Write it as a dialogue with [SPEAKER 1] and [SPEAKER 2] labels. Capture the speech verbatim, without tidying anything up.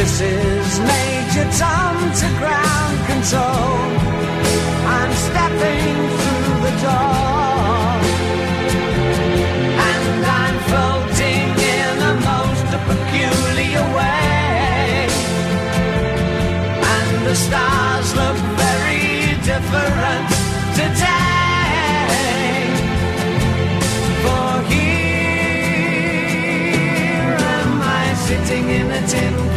[SPEAKER 1] This is Major Tom to ground control. I'm stepping through the door, and I'm floating in a most peculiar way, and the stars look very different today. For here am I sitting in a tin